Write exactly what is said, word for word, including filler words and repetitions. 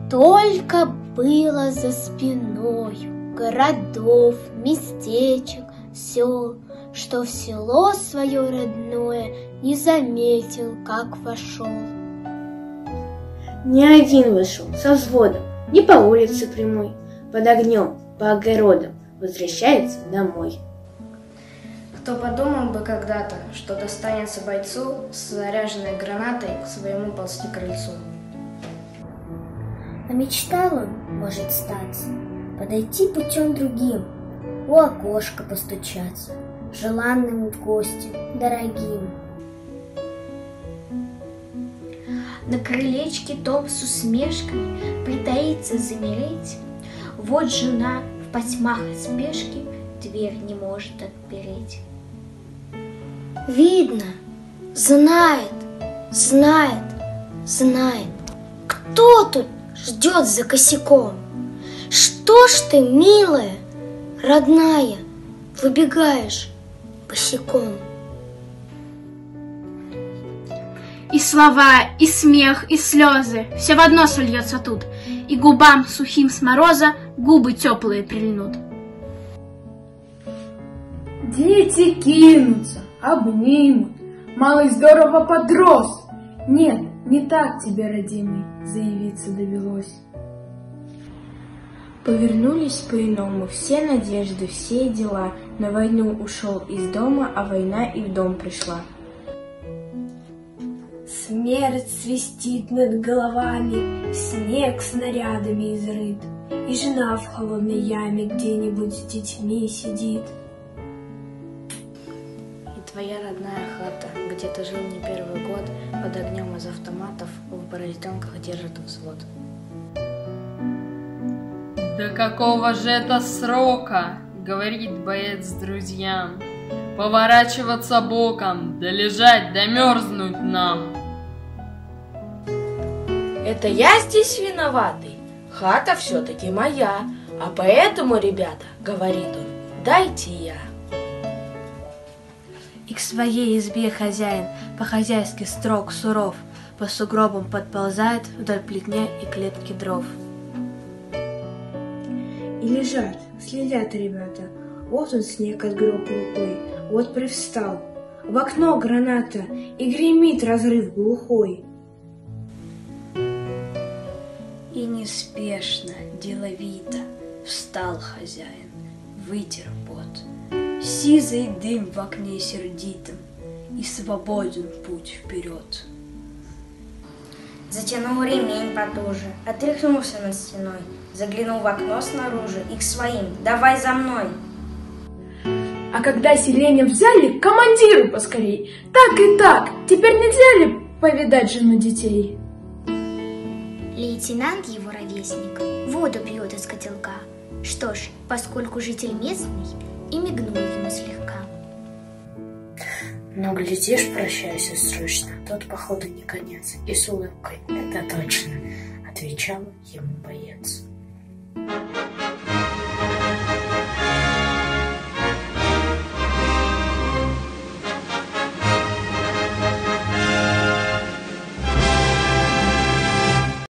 Столько было за спиною городов, местечек, сел, что в село свое родное не заметил, как вошел. Не один вышел, со взводом, не по улице прямой, под огнем, по огородам, возвращается домой. Кто подумал бы когда-то, что достанется бойцу с заряженной гранатой к своему ползти крыльцу. А мечтал он, может статься, подойти путем другим, у окошка постучаться, желанным гостем, дорогим. На крылечке том с усмешкой притаится замереть. Вот жена в потьмах и спешке дверь не может отпереть. Видно, знает, знает, знает, кто тут ждет за косяком. Что ж ты, милая, родная, выбегаешь босиком? И слова, и смех, и слезы, все в одно сольется тут, и губам сухим с мороза губы теплые прильнут. Дети кинутся, обнимут, малый здорово подрос. Нет, не так тебе, родимый, заявиться довелось. Повернулись по-иному все надежды, все дела. На войну ушел из дома, а война и в дом пришла. Смерть свистит над головами, снег снарядами изрыт, и жена в холодной яме где-нибудь с детьми сидит. И твоя родная хата, где ты жил не первый год, под огнем из автоматов в борозенках держит взвод. «Да какого же это срока?» — говорит боец друзьям. «Поворачиваться боком, да лежать, да мерзнуть нам!» Это я здесь виноватый? Хата все-таки моя, а поэтому, ребята, говорит он, дайте я. И к своей избе хозяин по-хозяйски строг, суров, по сугробам подползает вдоль плетня и клетки дров. И лежат, следят ребята. Вот он снег отгреб рукой, вот привстал. В окно граната, и гремит разрыв глухой. И неспешно, деловито встал хозяин, вытер пот. Сизый дым в окне сердитым, и свободен путь вперед. Затянул ремень потуже, отряхнулся над стеной, заглянул в окно снаружи и к своим: «Давай за мной!» А когда селение взяли, командиру поскорей. Так и так, теперь нельзя ли повидать жену детей? Лейтенант, его ровесник, воду пьет из котелка. Что ж, поскольку житель местный, и мигнул ему слегка. Но, глядишь, прощайся срочно, тот, походу, не конец. И с улыбкой, это точно, отвечал ему боец.